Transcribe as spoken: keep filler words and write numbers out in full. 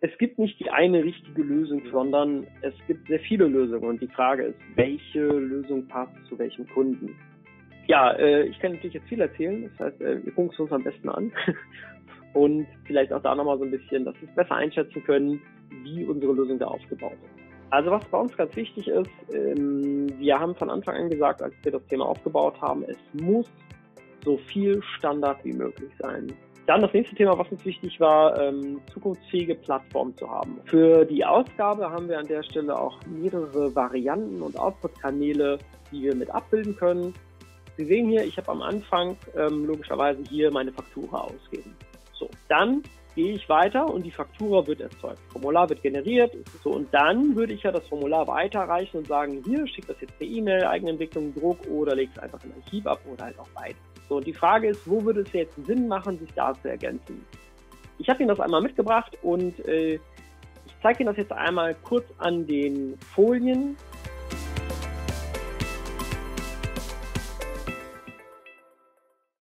Es gibt nicht die eine richtige Lösung, sondern es gibt sehr viele Lösungen. Und die Frage ist, welche Lösung passt zu welchem Kunden? Ja, äh, ich kann natürlich jetzt viel erzählen. Das heißt, äh, wir gucken es uns am besten an. Und vielleicht auch da nochmal so ein bisschen, dass wir es besser einschätzen können, wie unsere Lösung da aufgebaut ist. Also was bei uns ganz wichtig ist, ähm, wir haben von Anfang an gesagt, als wir das Thema aufgebaut haben, es muss so viel Standard wie möglich sein. Dann das nächste Thema, was uns wichtig war, ähm, zukunftsfähige Plattformen zu haben. Für die Ausgabe haben wir an der Stelle auch mehrere Varianten und Output-Kanäle, die wir mit abbilden können. Sie sehen hier, ich habe am Anfang ähm, logischerweise hier meine Faktura ausgeben. So, dann gehe ich weiter und die Faktura wird erzeugt. Das Formular wird generiert. So, und dann würde ich ja das Formular weiterreichen und sagen, hier, schick das jetzt per E-Mail, Eigenentwicklung, Druck oder leg es einfach in ein Archiv ab oder halt auch beide. So, und die Frage ist, wo würde es jetzt Sinn machen, sich da zu ergänzen? Ich habe Ihnen das einmal mitgebracht und äh, ich zeige Ihnen das jetzt einmal kurz an den Folien.